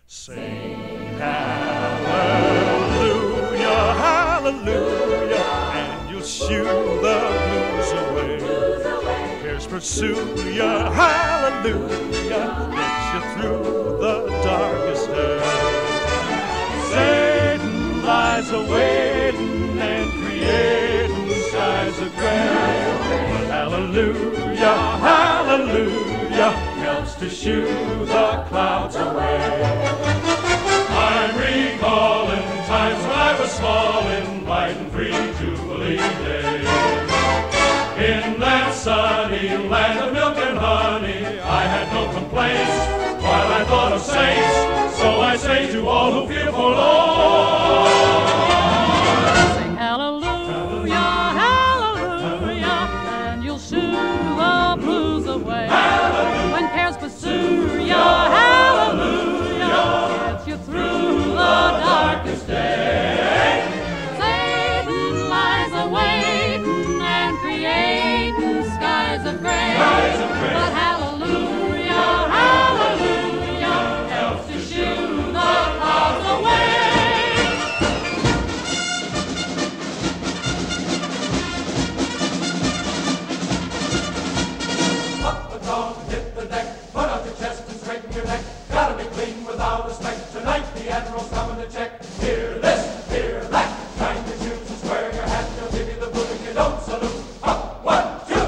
Sing hallelujah, hallelujah, and you'll shoo the blues away. Cares pursue you, hallelujah, gets you through the darkest day. Satan lies awaiting and creating skies of gray. But hallelujah, hallelujah, helps to shoo the clouds away. I'm recalling times when I was small in light and free Jubilee days. In that sunny land of milk and honey, I had no complaints while I thought of saints. So I say to all who fear forlorn, sing hallelujah, hallelujah, and you'll shoo the blues away. When cares pursue you, hallelujah, gets you through the darkest day. Satan lies awaiting and creating skies of gray. But hallelujah, hallelujah, helps to shoo the clouds away. Up the dog, hit the deck, put out your chest and straighten your neck. Gotta be clean without a speck. Tonight the Admiral's coming to check. Hear this, hear that. Shine your shoes and square your hat. They'll give you the boot if you don't salute. Up, 1, 2.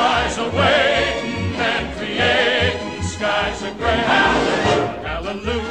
hallelujah.